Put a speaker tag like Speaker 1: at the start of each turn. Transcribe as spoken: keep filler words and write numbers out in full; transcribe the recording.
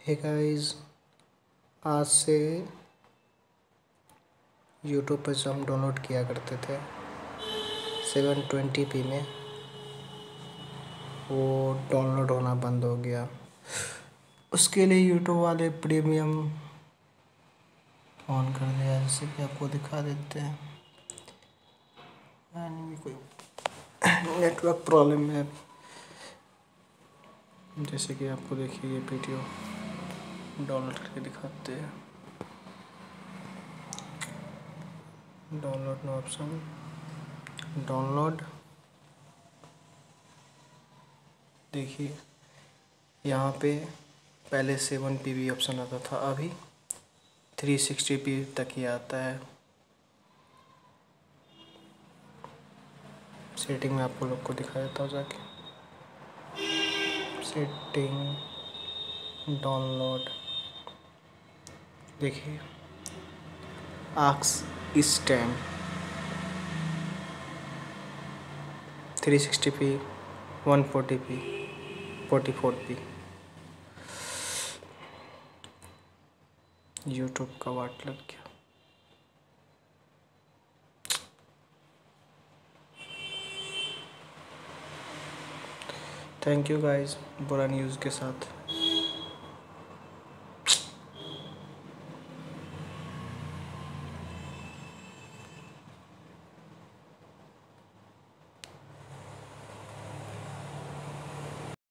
Speaker 1: Hey guys, आज से YouTube पर जो हम डाउनलोड किया करते थे सेवन ट्वेंटी पी में, वो डाउनलोड होना बंद हो गया। उसके लिए यूट्यूब वाले प्रीमियम ऑन कर दिया, जैसे कि आपको दिखा देते हैं। यानी कोई नेटवर्क प्रॉब्लम है, जैसे कि आपको देखिए ये वीडियो डाउनलोड करके दिखाते हैं। Download no option, download. देखिए यहाँ पे पहले सेवन पी बी ऑप्शन आता था, अभी थ्री सिक्सटी पी तक ही आता है। सेटिंग में आपको लोग को दिखा देता हूँ जाके। सेटिंग, डाउनलोड, देखिए आक्स इस time three sixty p, one forty p, forty four p. YouTube का वाट लग गया। थैंक यू गाइस बुरा न्यूज़ के साथ।